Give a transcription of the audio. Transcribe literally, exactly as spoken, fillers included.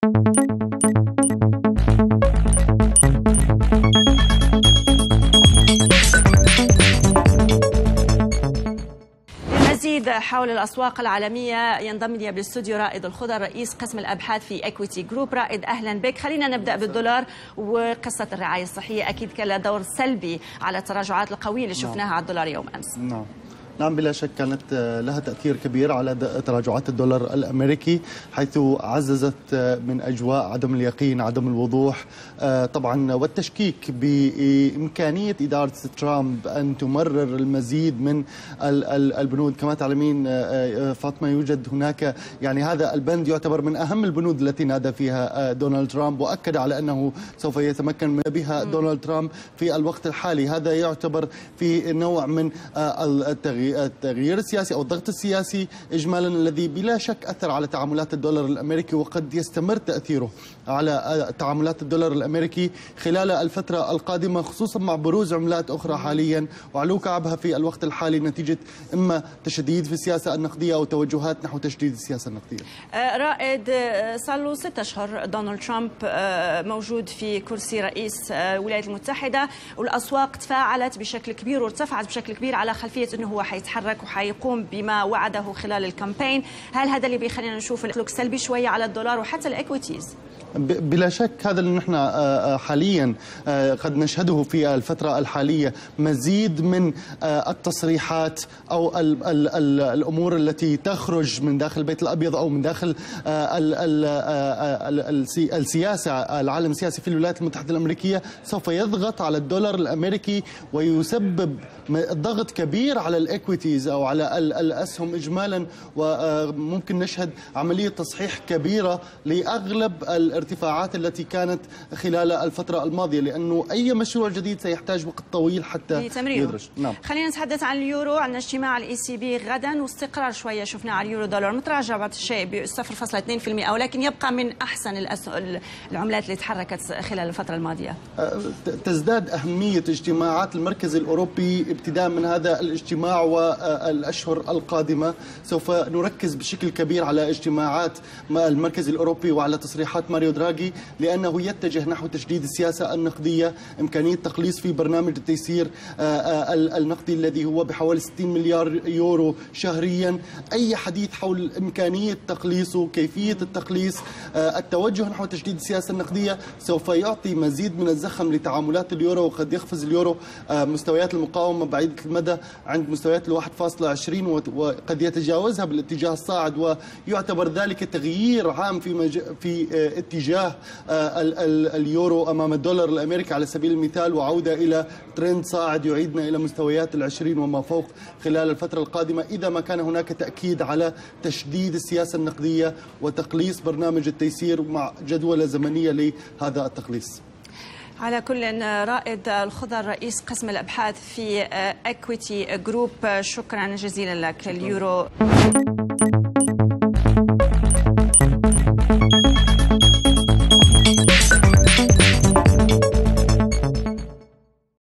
المزيد حول الأسواق العالمية ينضم لي بالاستوديو رائد الخضر رئيس قسم الأبحاث في إكويتي جروب. رائد أهلا بك. خلينا نبدأ بالدولار وقصة الرعاية الصحية، أكيد كان لها دور سلبي على التراجعات القوية اللي شفناها نعم. على الدولار يوم أمس. نعم نعم بلا شك كانت لها تأثير كبير على تراجعات الدولار الأمريكي، حيث عززت من أجواء عدم اليقين، عدم الوضوح طبعا والتشكيك بإمكانية إدارة ترامب أن تمرر المزيد من البنود. كما تعلمين فاطمة، يوجد هناك يعني هذا البند يعتبر من أهم البنود التي نادى فيها دونالد ترامب، وأكد على أنه سوف يتمكن بها دونالد ترامب في الوقت الحالي. هذا يعتبر في نوع من التغيير التغيير السياسي أو الضغط السياسي إجمالا، الذي بلا شك أثر على تعاملات الدولار الأمريكي، وقد يستمر تأثيره على تعاملات الدولار الأمريكي خلال الفترة القادمة، خصوصا مع بروز عملات أخرى حاليا وعلو كعبها في الوقت الحالي نتيجة إما تشديد في السياسة النقدية أو توجهات نحو تشديد السياسة النقدية. رائد، صار له ستة أشهر دونالد ترامب موجود في كرسي رئيس الولايات المتحدة، والأسواق تفاعلت بشكل كبير وارتفعت بشكل كبير على خلفية أنه هو حيتحرك وحيقوم بما وعده خلال الكامبين. هل هذا اللي بيخلينا نشوف الفلوك سلبي شوية على الدولار وحتى الإكويتيز؟ بلا شك هذا اللي نحن حاليا قد نشهده في الفترة الحالية، مزيد من التصريحات أو الأمور التي تخرج من داخل البيت الأبيض أو من داخل السياسة، العالم السياسي في الولايات المتحدة الأمريكية، سوف يضغط على الدولار الأمريكي ويسبب ضغط كبير على الإكويتيز أو على الأسهم إجمالا، وممكن نشهد عملية تصحيح كبيرة لأغلب الارتفاعات التي كانت خلال الفترة الماضية، لأنه أي مشروع جديد سيحتاج وقت طويل حتى يدرج. نعم. خلينا نتحدث عن اليورو. عندنا اجتماع الاي سي بي غدا واستقرار شوية شفنا على اليورو دولار، متراجع بعض الشيء ب صفر فاصلة اثنين بالمئة، ولكن يبقى من أحسن العملات اللي تحركت خلال الفترة الماضية. تزداد أهمية اجتماعات المركز الأوروبي ابتداء من هذا الاجتماع والأشهر القادمة. سوف نركز بشكل كبير على اجتماعات المركز الأوروبي وعلى تصريحات ماريو دراغي، لأنه يتجه نحو تشديد السياسة النقدية، إمكانية تقليص في برنامج التيسير النقدي الذي هو بحوالي ستين مليار يورو شهريا. أي حديث حول إمكانية تقليصه، كيفية التقليص، التوجه نحو تشديد السياسة النقدية سوف يعطي مزيد من الزخم لتعاملات اليورو، وقد يقفز اليورو مستويات المقاومة بعيدة المدى عند مستويات الواحد فاصلة عشرين وقد يتجاوزها بالاتجاه الصاعد، ويعتبر ذلك تغيير عام في مج... في اتجاه اليورو امام الدولار الامريكي على سبيل المثال، وعوده الى ترند صاعد يعيدنا الى مستويات العشرين وما فوق خلال الفتره القادمه، اذا ما كان هناك تاكيد على تشديد السياسه النقديه وتقليص برنامج التيسير مع جدولة زمنيه لهذا التقليص. على كل، رائد الخضر رئيس قسم الأبحاث في إكويتي جروب، شكرا جزيلا لك. اليورو